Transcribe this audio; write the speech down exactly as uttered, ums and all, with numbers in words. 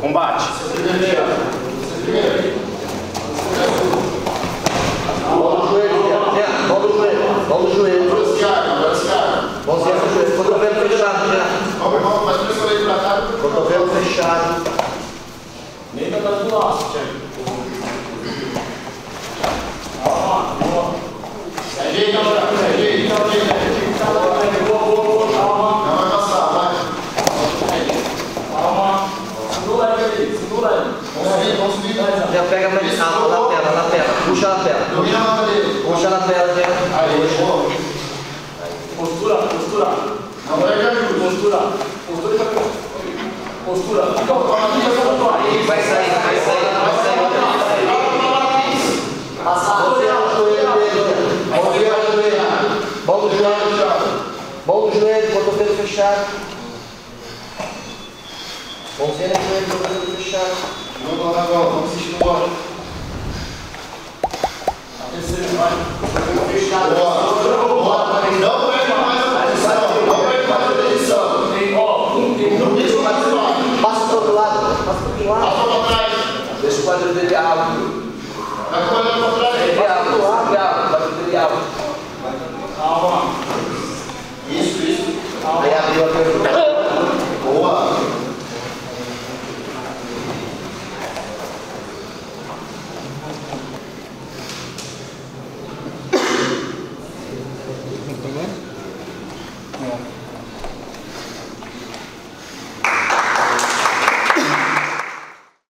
Combate. Bola no joelho, Jean. Bola no joelho. Bola no joelho. Mãozinha no joelho. Cotovelo fechado, Jean. Cotovelo fechado. Nem tá dando do laço, Thiago. Calma, boa. Se ajeita, se ajeita, se ajeita. Boa, boa, boa, calma. Não vai passar, vai. Calma. Segura ele ali, segura ele. Vamos subir, vamos subir. Já pega mais na lapela, na lapela. Puxa a lapela. Domina a mão dele. Puxa a lapela, Jean. Aí, boa. Postura, postura. Não vai ver ajuda. Postura. Postura e cabeça. Postura. Fica o aí. Vai sair, vai sair, vai sair. Passar. Mãozinha no joelho dele, Jean. Mãozinha no joelho. Mão no joelho. Mão no joelho, cotovelo fechado. Mãozinha no joelho, cotovelo fechado. Vamos lá agora, vamos assistir o bola. A terceira vai. Fechado.